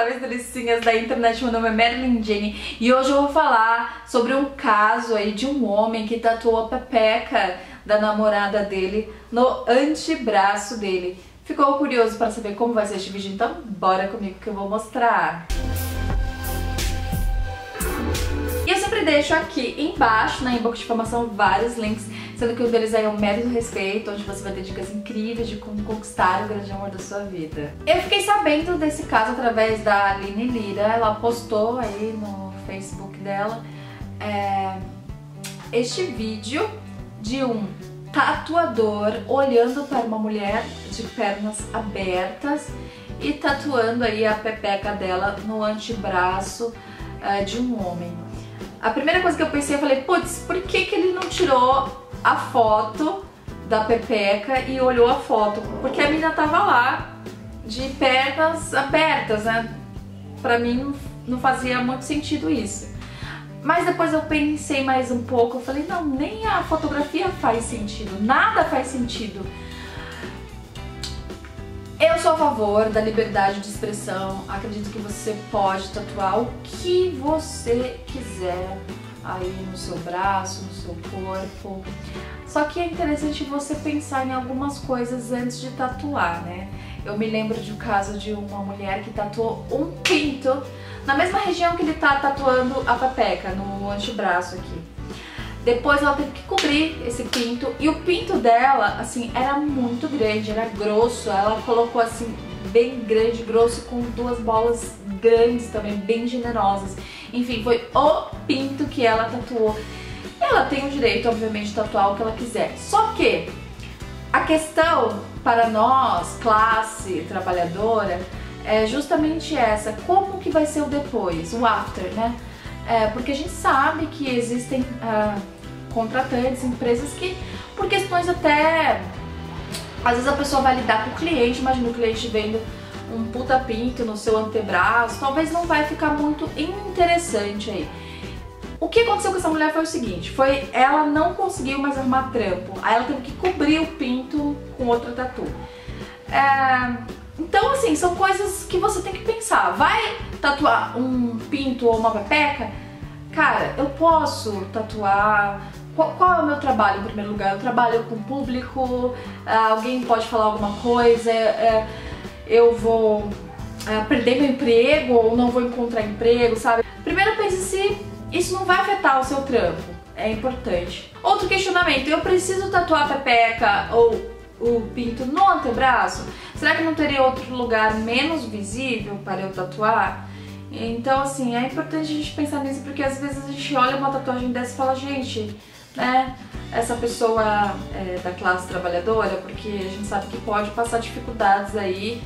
saudáveis delicinhas da internet. Meu nome é Marilyn Jenny e hoje eu vou falar sobre um caso aí de um homem que tatuou a pepeca da namorada dele no antebraço dele. Ficou curioso para saber como vai ser este vídeo? Então bora comigo que eu vou mostrar. E eu sempre deixo aqui embaixo, na inbox de informação, vários links, sendo que um deles é o Mérito Respeito, onde você vai ter dicas incríveis de como conquistar o grande amor da sua vida. Eu fiquei sabendo desse caso através da Aline Lira. Ela postou aí no Facebook dela este vídeo de um tatuador olhando para uma mulher de pernas abertas e tatuando aí a pepeca dela no antebraço de um homem. A primeira coisa que eu pensei, eu falei, putz, por que ele não tirou a foto da pepeca e olhou a foto? Porque a menina tava lá de pernas abertas, né? Pra mim não fazia muito sentido isso. Mas depois eu pensei mais um pouco, eu falei, não, nem a fotografia faz sentido, nada faz sentido. Eu sou a favor da liberdade de expressão, acredito que você pode tatuar o que você quiser aí no seu braço, no seu corpo. Só que é interessante você pensar em algumas coisas antes de tatuar, né? Eu me lembro de um caso de uma mulher que tatuou um pinto na mesma região que ele tá tatuando a pepeca, no antebraço aqui. Depois ela teve que cobrir esse pinto e o pinto dela, assim, era muito grande, era grosso. Ela colocou assim, bem grande, grosso, com duas bolas grandes também, bem generosas. Enfim, foi o pinto que ela tatuou. Ela tem o direito, obviamente, de tatuar o que ela quiser. Só que a questão para nós, classe trabalhadora, é justamente essa. Como que vai ser o depois, o after, né? Porque a gente sabe que existem contratantes, empresas que, por questões até... Às vezes a pessoa vai lidar com o cliente, imagina o cliente vendo um puta pinto no seu antebraço, talvez não vai ficar muito interessante aí. O que aconteceu com essa mulher foi o seguinte, ela não conseguiu mais arrumar trampo, aí ela teve que cobrir o pinto com outra tatu. Então assim, são coisas que você tem que pensar. Vai tatuar um pinto ou uma pepeca? Cara, eu posso tatuar... Qual é o meu trabalho em primeiro lugar? Eu trabalho com o público, alguém pode falar alguma coisa, eu vou perder meu emprego ou não vou encontrar emprego, sabe? Primeiro pense se isso não vai afetar o seu trampo, é importante. Outro questionamento, eu preciso tatuar a pepeca ou o pinto no antebraço? Será que não teria outro lugar menos visível para eu tatuar? Então assim, é importante a gente pensar nisso, porque às vezes a gente olha uma tatuagem dessa e fala, gente, né, essa pessoa é da classe trabalhadora, porque a gente sabe que pode passar dificuldades aí,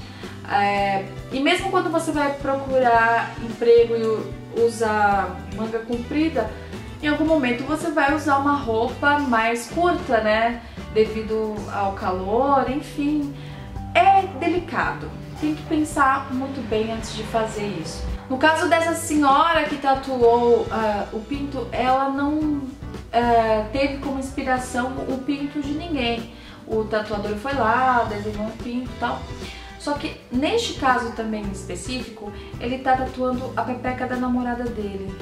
e mesmo quando você vai procurar emprego e usar manga comprida, em algum momento você vai usar uma roupa mais curta, né, devido ao calor, enfim, é delicado, tem que pensar muito bem antes de fazer isso. No caso dessa senhora que tatuou o pinto, ela não teve como inspiração o pinto de ninguém. O tatuador foi lá, desenhou um pinto e tal. Só que neste caso também específico, ele tá tatuando a pepeca da namorada dele.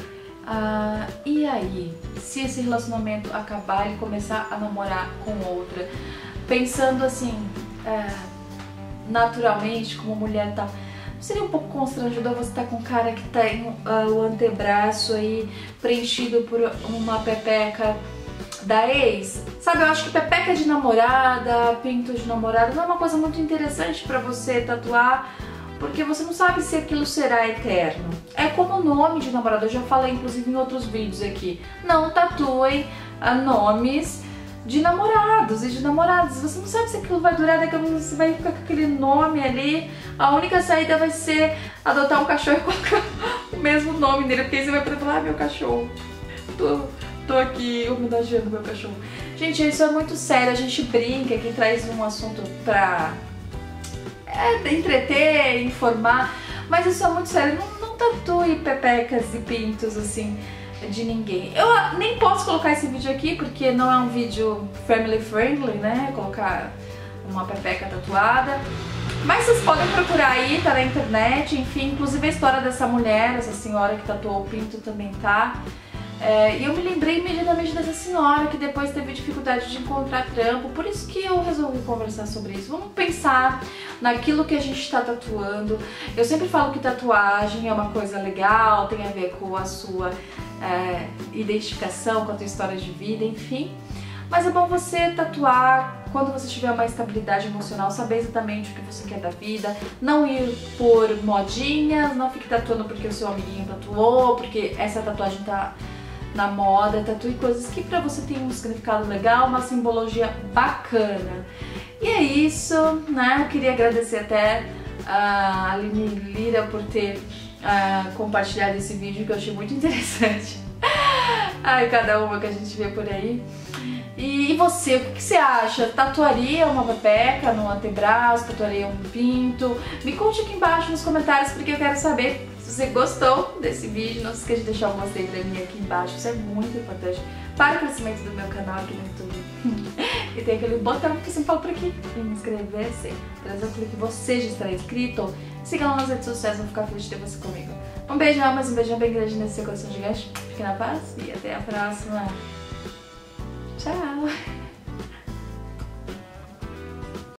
E aí, se esse relacionamento acabar e ele começar a namorar com outra, pensando assim, naturalmente, como mulher tá... Seria um pouco constrangedor você estar com um cara que tem o antebraço aí preenchido por uma pepeca da ex? Sabe, eu acho que pepeca de namorada, pinto de namorada não é uma coisa muito interessante pra você tatuar, porque você não sabe se aquilo será eterno. É como o nome de namorada, eu já falei inclusive em outros vídeos aqui. Não tatuem nomes de namorados e de namoradas. Você não sabe se aquilo vai durar, daqui a pouco você vai ficar com aquele nome ali. A única saída vai ser adotar um cachorro e colocar o mesmo nome dele, porque aí você vai poder falar, meu cachorro, tô aqui homenageando meu cachorro. Gente, isso é muito sério, a gente brinca, quem traz um assunto pra entreter, informar, mas isso é muito sério, não tatue pepecas e pintos assim de ninguém. Eu nem posso colocar esse vídeo aqui porque não é um vídeo family friendly, né? Colocar uma pepeca tatuada. Mas vocês podem procurar aí, tá na internet, enfim, inclusive a história dessa mulher, essa senhora que tatuou o pinto também tá. E eu me lembrei imediatamente dessa senhora que depois teve dificuldade de encontrar trampo, por isso que eu resolvi conversar sobre isso. Vamos pensar naquilo que a gente está tatuando. Eu sempre falo que tatuagem é uma coisa legal, tem a ver com a sua identificação, com a tua história de vida, enfim. Mas é bom você tatuar quando você tiver uma estabilidade emocional, saber exatamente o que você quer da vida, não ir por modinhas, não fique tatuando porque o seu amiguinho tatuou, porque essa tatuagem tá na moda, tatue coisas que pra você tem um significado legal, uma simbologia bacana. E é isso, né? Eu queria agradecer até a Aline Lira por ter compartilhado esse vídeo que eu achei muito interessante. Ai, cada uma que a gente vê por aí. E você, o que você acha? Tatuaria uma pepeca no antebraço? Tatuaria um pinto? Me conte aqui embaixo nos comentários porque eu quero saber se você gostou desse vídeo. Não se esqueça de deixar um gostei pra mim aqui embaixo, isso é muito importante para o crescimento do meu canal aqui no YouTube. E tem aquele botão que eu sempre falo por aqui, inscrever-se. Trazer o clique que você já estará inscrito. Siga lá nas redes sociais, vou ficar feliz de ter você comigo. Um beijão, mas um beijão bem grande nesse seu coração gigante. Fique na paz e até a próxima. Tchau!